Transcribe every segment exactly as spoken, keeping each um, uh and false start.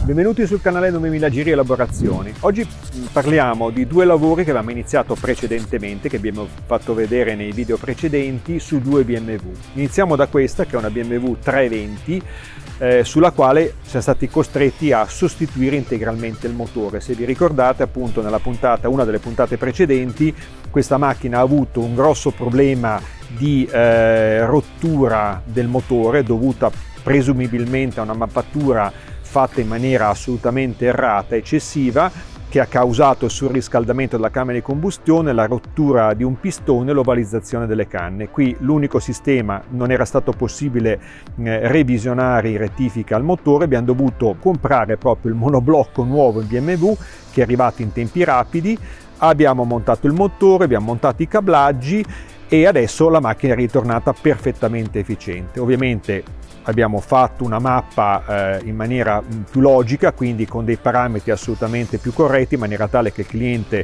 Benvenuti sul canale novemila Giri Elaborazioni. Oggi parliamo di due lavori che abbiamo iniziato precedentemente, che abbiamo fatto vedere nei video precedenti su due B M W. Iniziamo da questa, che è una B M W trecentoventi, eh, sulla quale siamo stati costretti a sostituire integralmente il motore. Se vi ricordate, appunto, nella puntata, una delle puntate precedenti, questa macchina ha avuto un grosso problema di eh, rottura del motore dovuta presumibilmente a una mappatura fatta in maniera assolutamente errata, eccessiva, che ha causato il surriscaldamento della camera di combustione, la rottura di un pistone e l'ovalizzazione delle canne. Qui l'unico sistema, non era stato possibile eh, revisionare in rettifica al motore, abbiamo dovuto comprare proprio il monoblocco nuovo in B M W, che è arrivato in tempi rapidi, abbiamo montato il motore, abbiamo montato i cablaggi e adesso la macchina è ritornata perfettamente efficiente. Ovviamente abbiamo fatto una mappa eh, in maniera più logica, quindi con dei parametri assolutamente più corretti, in maniera tale che il cliente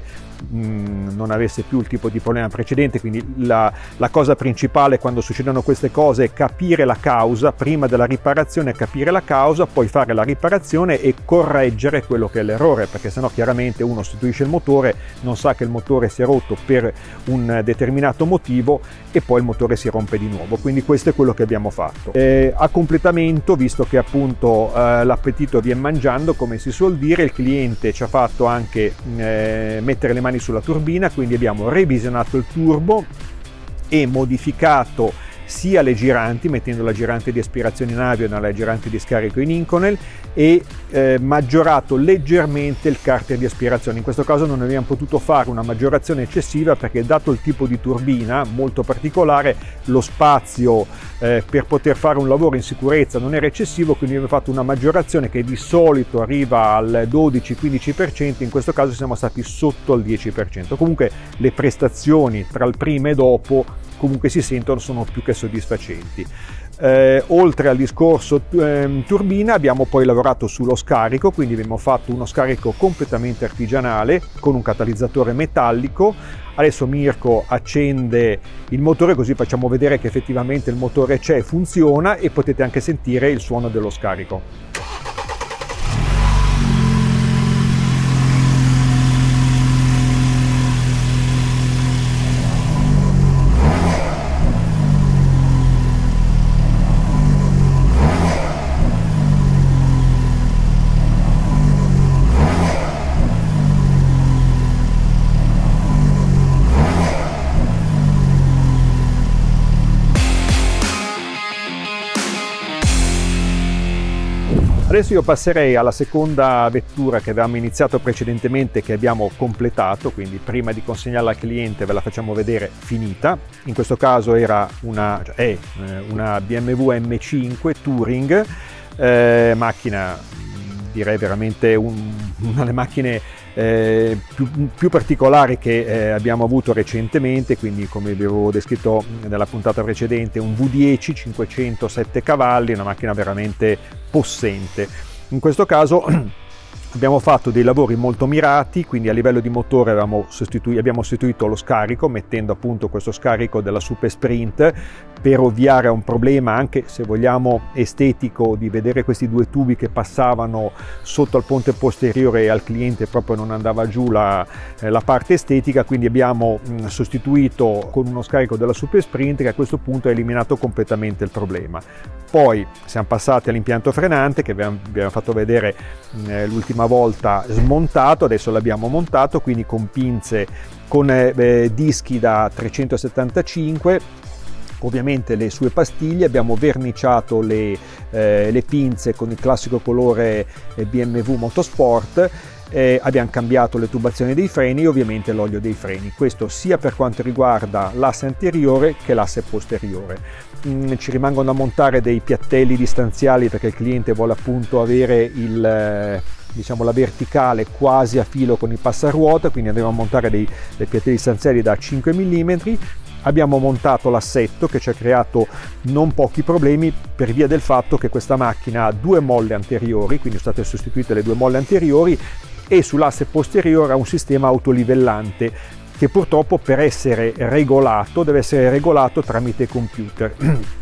mh, non avesse più il tipo di problema precedente. Quindi la, la cosa principale quando succedono queste cose è capire la causa, prima della riparazione capire la causa, poi fare la riparazione e correggere quello che è l'errore, perché sennò chiaramente uno sostituisce il motore, non sa che il motore si è rotto per un determinato motivo e poi il motore si rompe di nuovo. Quindi questo è quello che abbiamo fatto. Eh, a completamento, visto che appunto eh, l'appetito viene mangiando, come si suol dire, il cliente ci ha fatto anche eh, mettere le mani sulla turbina, quindi abbiamo revisionato il turbo e modificato sia le giranti, mettendo la girante di aspirazione in avio e la girante di scarico in Inconel, e eh, maggiorato leggermente il carter di aspirazione. In questo caso non abbiamo potuto fare una maggiorazione eccessiva perché, dato il tipo di turbina molto particolare, lo spazio eh, per poter fare un lavoro in sicurezza non era eccessivo, quindi abbiamo fatto una maggiorazione che di solito arriva al dodici quindici per cento, in questo caso siamo stati sotto il dieci per cento. Comunque le prestazioni tra il prima e dopo comunque si sentono, sono più che soddisfacenti. Eh, oltre al discorso eh, turbina, abbiamo poi lavorato sullo scarico, quindi abbiamo fatto uno scarico completamente artigianale con un catalizzatore metallico. Adesso Mirko accende il motore, così facciamo vedere che effettivamente il motore c'è, funziona, e potete anche sentire il suono dello scarico. Adesso io passerei alla seconda vettura che avevamo iniziato precedentemente, che abbiamo completato, quindi prima di consegnarla al cliente ve la facciamo vedere finita. In questo caso era una, cioè è una B M W M cinque Touring, eh, macchina direi veramente un, una delle macchine eh, più, più particolari che eh, abbiamo avuto recentemente. Quindi, come vi avevo descritto nella puntata precedente, un V dieci cinquecentosette cavalli, una macchina veramente possente. In questo caso abbiamo fatto dei lavori molto mirati, quindi a livello di motore abbiamo sostituito, abbiamo sostituito lo scarico, mettendo appunto questo scarico della Super Sprint, per ovviare a un problema, anche se vogliamo estetico, di vedere questi due tubi che passavano sotto al ponte posteriore e al cliente proprio non andava giù la, eh, la parte estetica. Quindi abbiamo mh, sostituito con uno scarico della Super Sprint, che a questo punto ha eliminato completamente il problema. Poi siamo passati all'impianto frenante, che vi abbiamo fatto vedere eh, l'ultima volta smontato. Adesso l'abbiamo montato, quindi con pinze, con eh, dischi da trecentosettantacinque, ovviamente le sue pastiglie. Abbiamo verniciato le, eh, le pinze con il classico colore eh, B M W Motorsport. Eh, abbiamo cambiato le tubazioni dei freni e ovviamente l'olio dei freni, questo sia per quanto riguarda l'asse anteriore che l'asse posteriore. Mm, ci rimangono da montare dei piattelli distanziali, perché il cliente vuole appunto avere il eh, diciamo la verticale quasi a filo con il passaruota, quindi andremo a montare dei, dei piattelli distanziali da cinque millimetri. Abbiamo montato l'assetto, che ci ha creato non pochi problemi per via del fatto che questa macchina ha due molle anteriori, quindi sono state sostituite le due molle anteriori, e sull'asse posteriore ha un sistema autolivellante che purtroppo, per essere regolato, deve essere regolato tramite computer.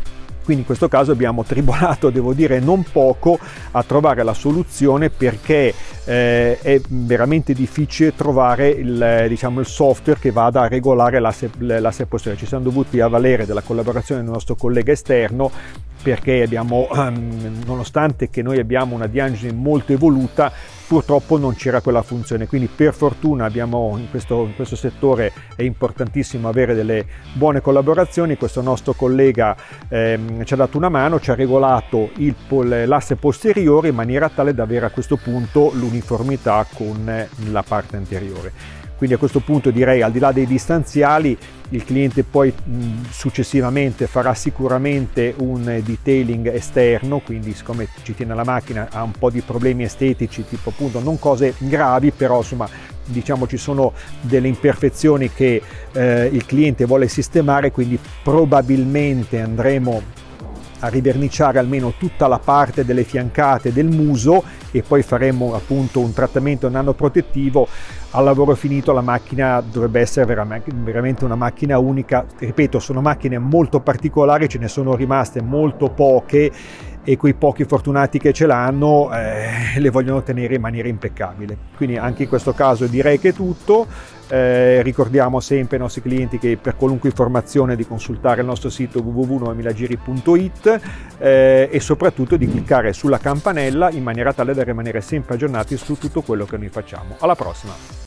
Quindi in questo caso abbiamo tribolato, devo dire, non poco a trovare la soluzione, perché eh, è veramente difficile trovare il, diciamo, il software che vada a regolare l'asse, l'asse posteriore. Ci siamo dovuti avvalere della collaborazione del nostro collega esterno, perché abbiamo, nonostante che noi abbiamo una diagnosi molto evoluta, purtroppo non c'era quella funzione. Quindi per fortuna abbiamo in questo, in questo settore è importantissimo avere delle buone collaborazioni. Questo nostro collega ehm, ci ha dato una mano, ci ha regolato il, l'asse posteriore in maniera tale da avere a questo punto l'uniformità con la parte anteriore. Quindi a questo punto direi, al di là dei distanziali, il cliente poi mh, successivamente farà sicuramente un detailing esterno, quindi siccome ci tiene la macchina ha un po' di problemi estetici, tipo appunto non cose gravi, però insomma diciamo ci sono delle imperfezioni che eh, il cliente vuole sistemare, quindi probabilmente andremo a riverniciare almeno tutta la parte delle fiancate del muso e poi faremo appunto un trattamento nanoprotettivo. Al lavoro finito la macchina dovrebbe essere veramente una macchina unica. Ripeto, sono macchine molto particolari, ce ne sono rimaste molto poche e quei pochi fortunati che ce l'hanno eh, le vogliono tenere in maniera impeccabile. Quindi anche in questo caso direi che è tutto. Eh, ricordiamo sempre ai nostri clienti che per qualunque informazione di consultare il nostro sito w w w punto novemilagiri punto it eh, e soprattutto di cliccare sulla campanella in maniera tale da rimanere sempre aggiornati su tutto quello che noi facciamo. Alla prossima!